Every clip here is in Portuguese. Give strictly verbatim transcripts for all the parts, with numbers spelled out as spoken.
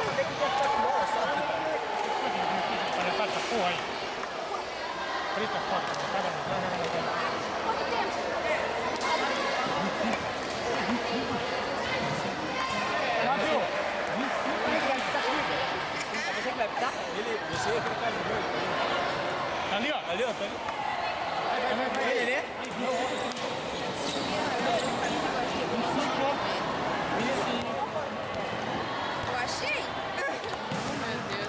sabia que ia ficar com bola, sabe? Olha, passa, porra aí. Preta foto, vai, vai, vai, vai, vai. Quanto tempo? Fábio! É você que vai pitar? Ele, você e aquele cara do meu. Tá ali, ó. Ali, ó, tá ali. Vai, vai, vai, vai. Ele, né? Eu achei. Meu Deus.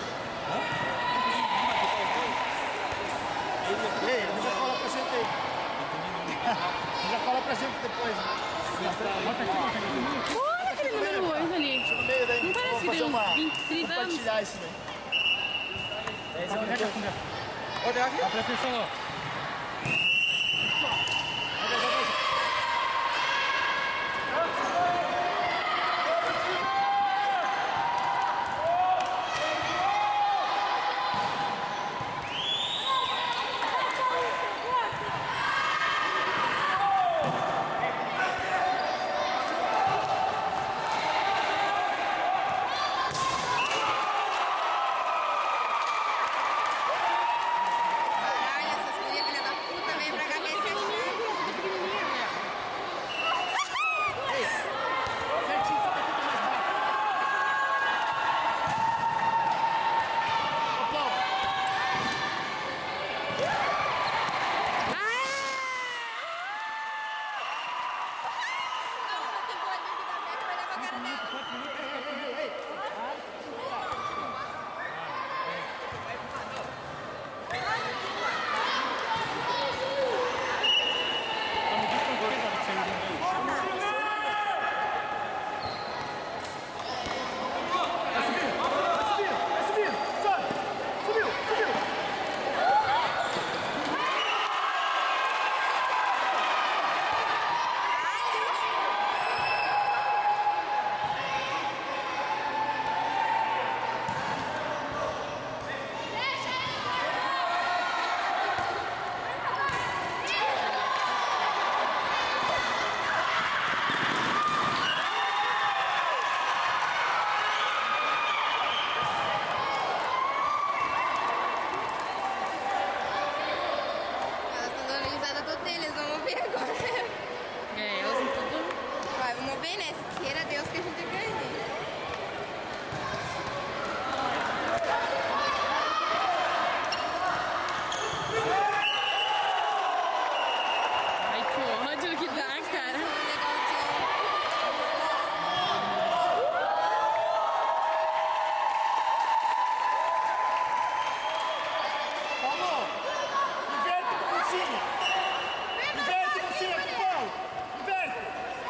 Ele, ele já cola pra gente aí. Já cola pra gente depois. Bota aqui, bota aqui. Olha aquele número oito ali. No meio daí. Não parece que tem uns vinte, trinta anos. Compartilhar isso daí. Olha aqui. Presta atenção, ó. Vamos ver, né? Queira Deus que a gente ganhe. Ai, que ódio que dá, cara. Vamos! Inverte com o mocinha! Inverte, mocinha, com o pau! Inverte!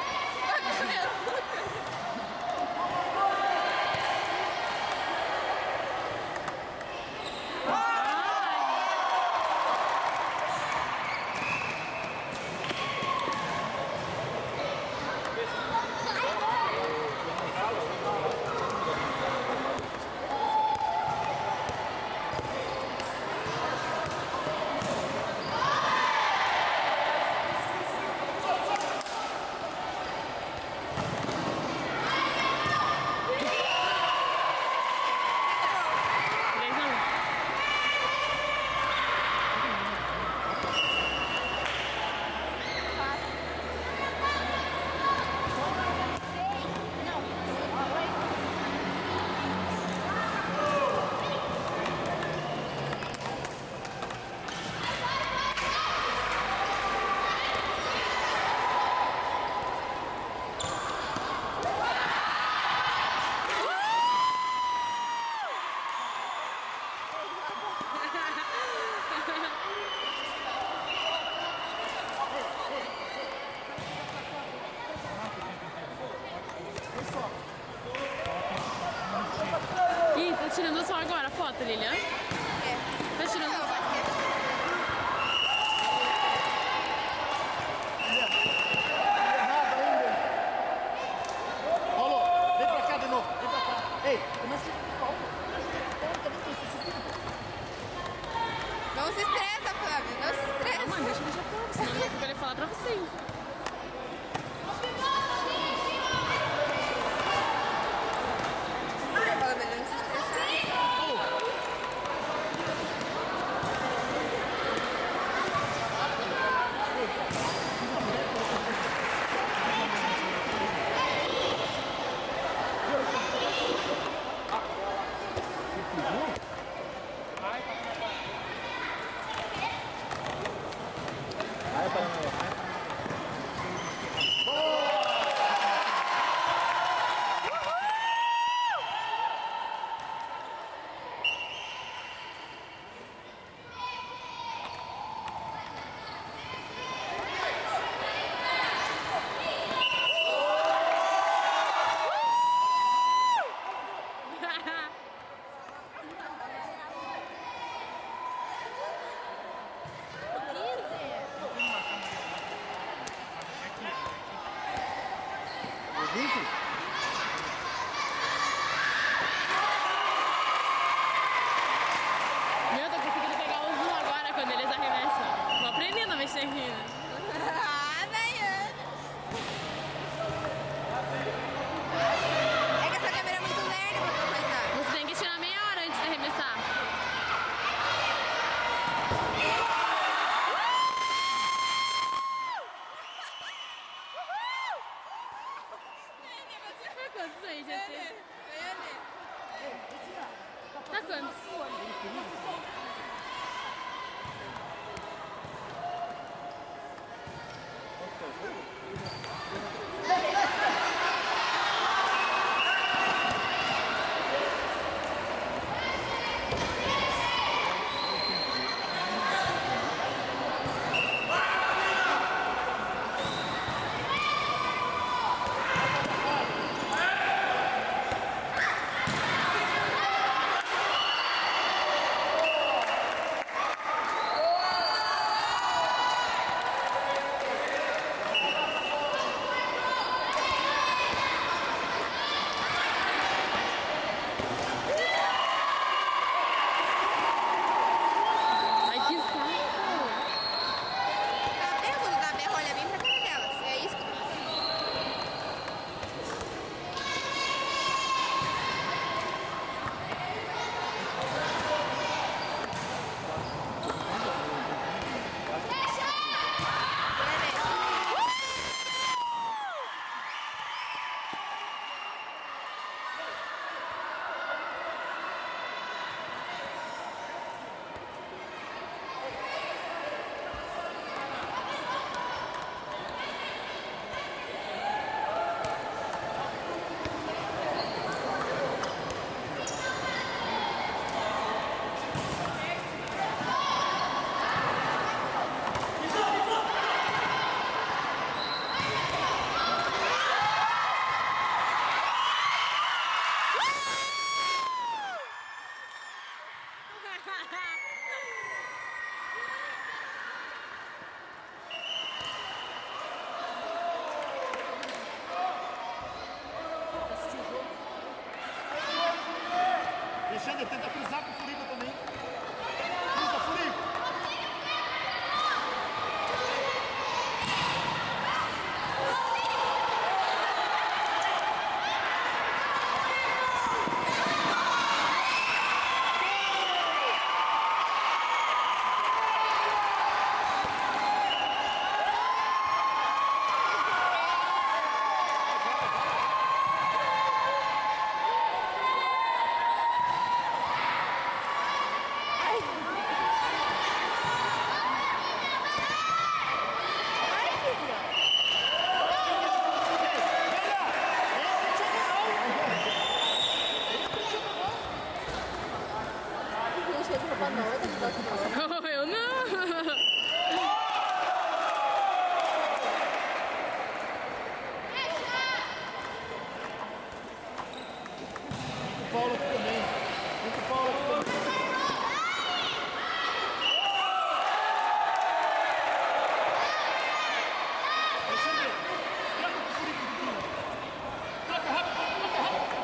Ih, tá tirando só agora a foto, Lilian? É. Tá tirando Não, só. vai ter. Errado ainda! Rolou! Vem pra cá de novo! Vem pra cá! Ei, começa a pau! Não se estressa, Flávio. Não se estressa. Não, mãe, deixa eu deixar foto, senão eu vou querer falar pra você. Fala, beleza. quantos? Alexandre, tenta cruzar com o Furico também. Cruza, Furico. Eu não. O Paulo aqui também. O Paulo aqui também. Alexandre, troca com o Furico um pouquinho. Troca rápido, troca rápido.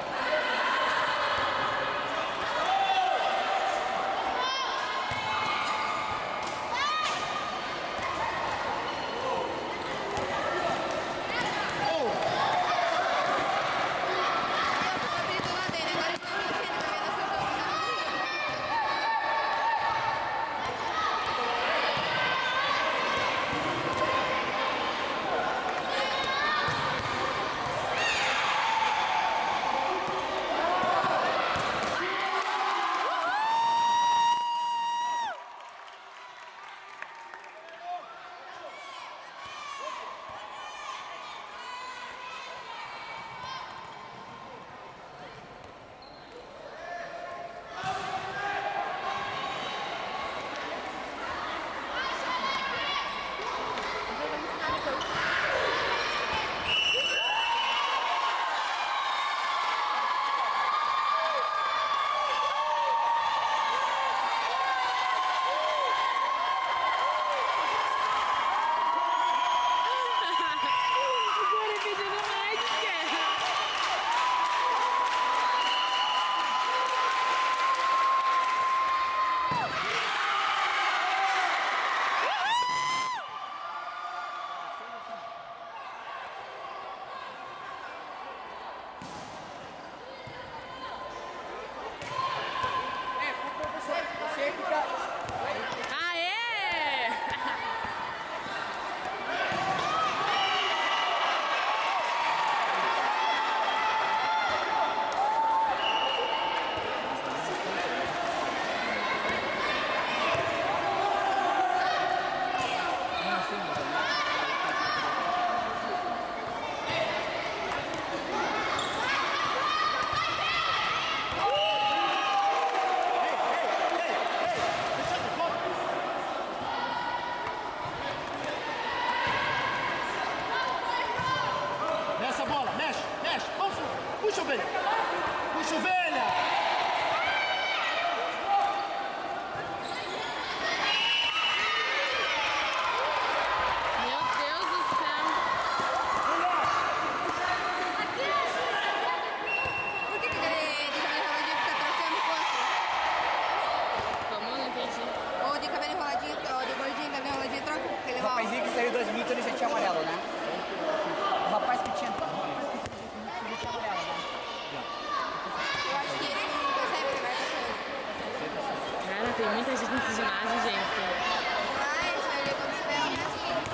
Ah, tem muita gente nesse ginásio, gente. Vai, a gente vai ver quando tiver o resto.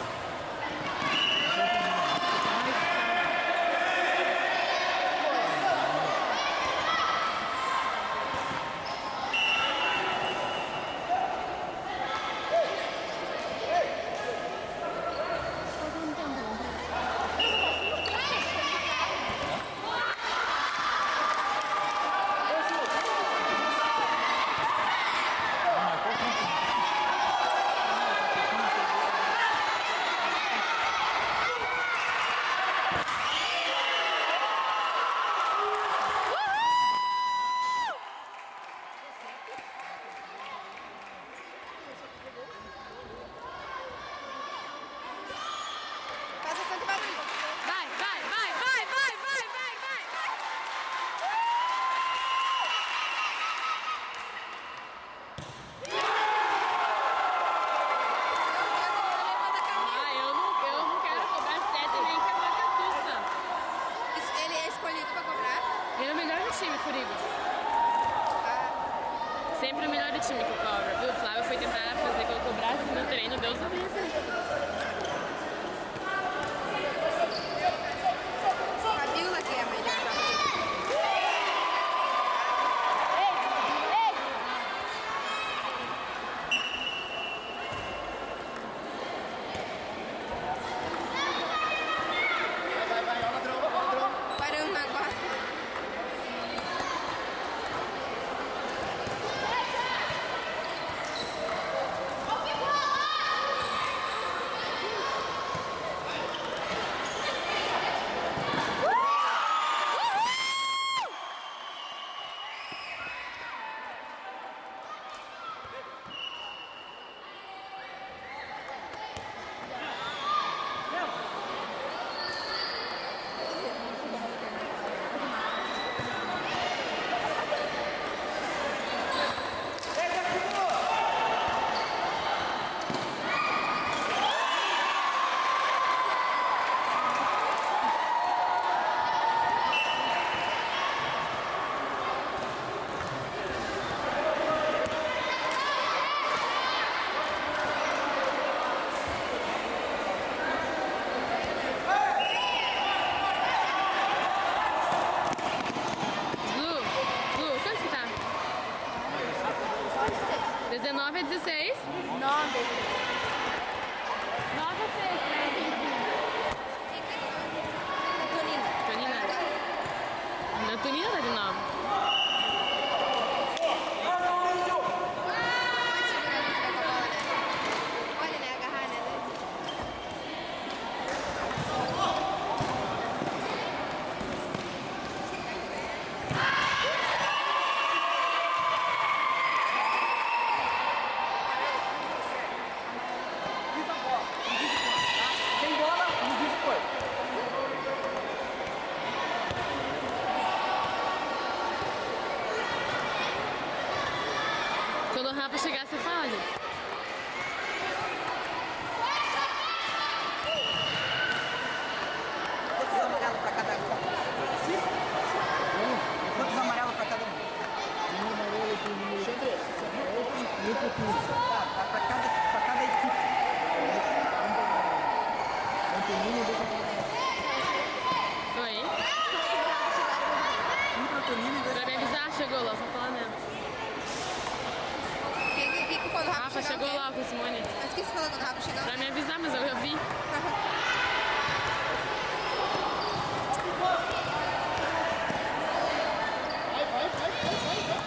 Passa Santo Barulho. Vai, vai, vai, vai, vai, vai, vai, vai. Ah, eu não, eu não quero cobrar sete nem quebrar cabeça. Isso- Ele é escolhido pra cobrar? Ele é o melhor do time, Furigo. Ah, Sempre o melhor do time que cobra, viu? O Flávio foi tentar fazer que eu cobrasse no treino, Deus sabia. Fabiola que é a melhor pra fazer. Vai, vai, ó, ladrão, ó, ladrão. Parando na guarda. Lu, Lu, quantos que tá? dezenove a dezesseis? Nove. nove a seis, né? Tonina. Tonina. A Tonina tá de nove. Olha, né? Agarrar, né? Sem bola, não vive foi. Quando o Rafa chegar, você fala. Quantos amarelos pra cada um? Quantos amarelos pra cada um? Tá, tá pra cada, pra cada equipe. Oi? Um pra Tonina e dois Pra me avisar, chegou lá, só falar mesmo. Quem que fica quando o Rafa Rafa chegar, chegou o quê? lá com o Simone. Mas o que você falou quando o Rafa chegar? Pra me avisar, mas eu já vi. Vai, vai, vai, vai, vai, vai.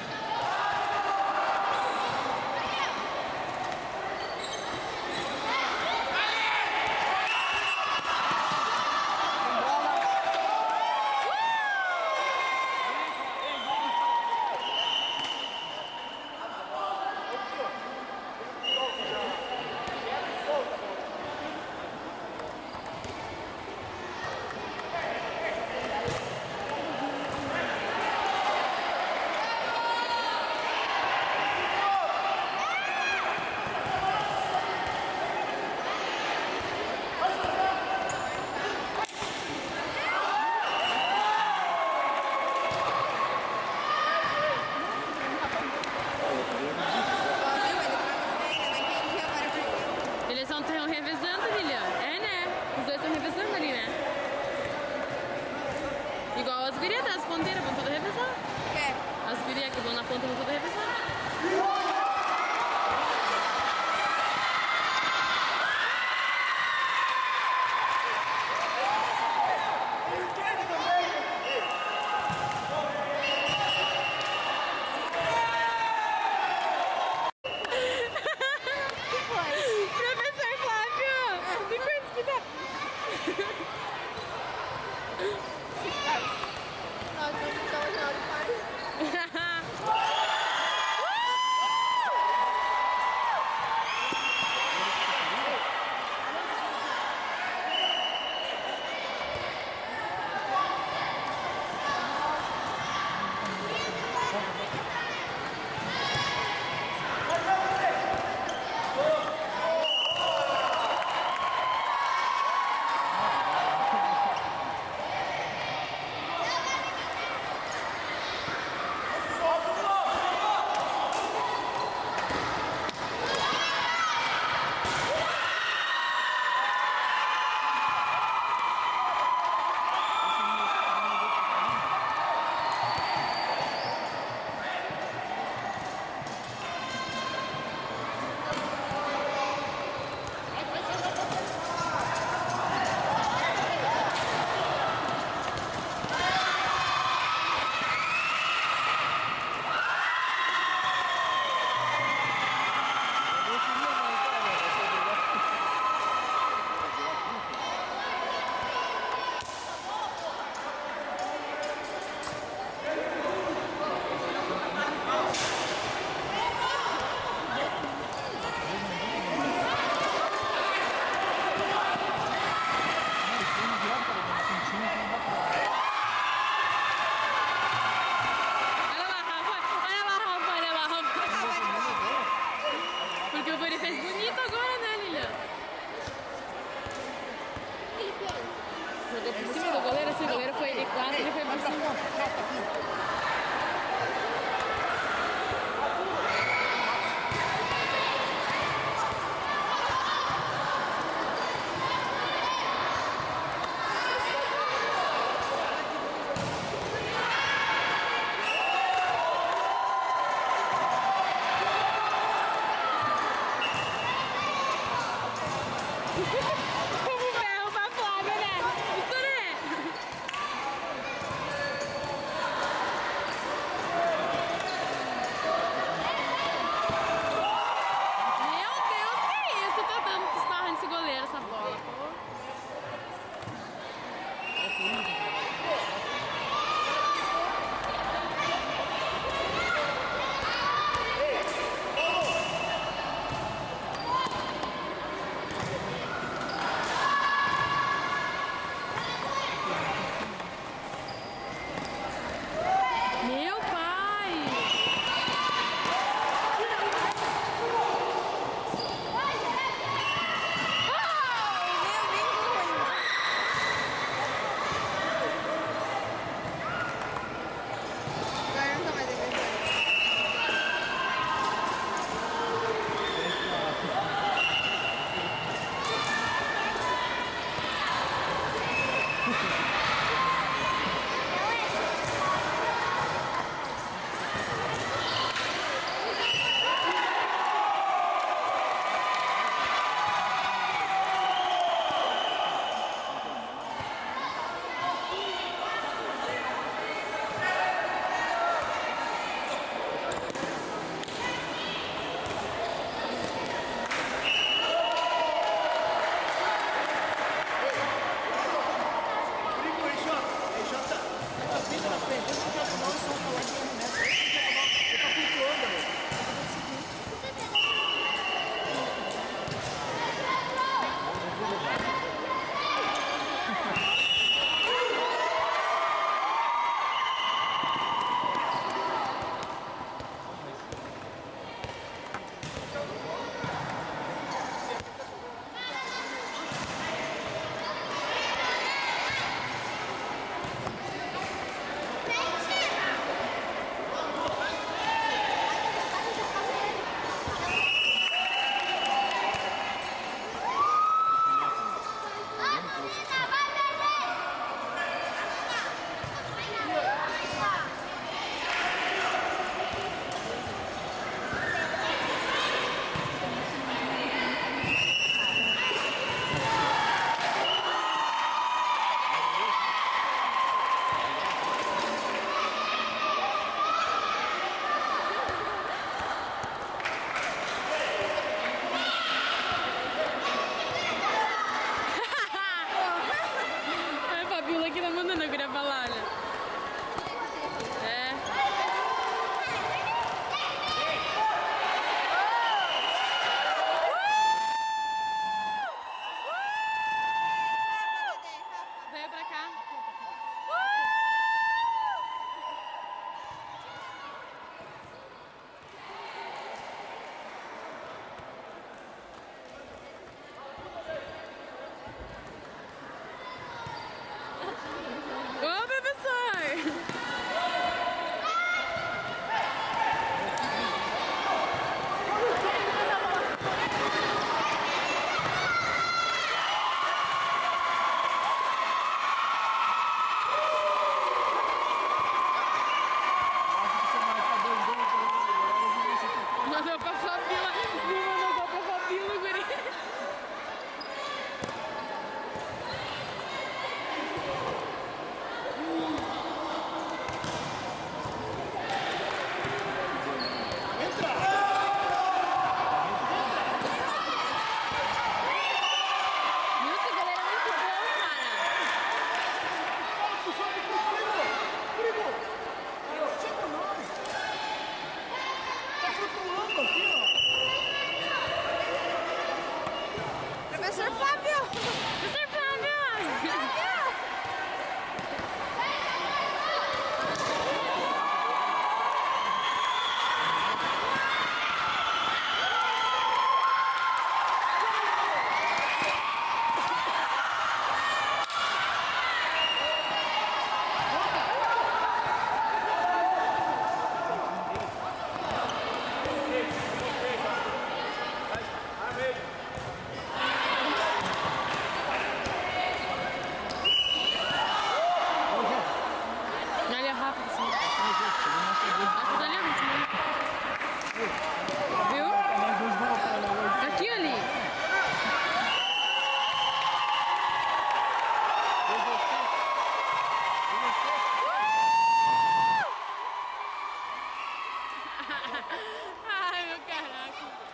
Ai, meu caraca.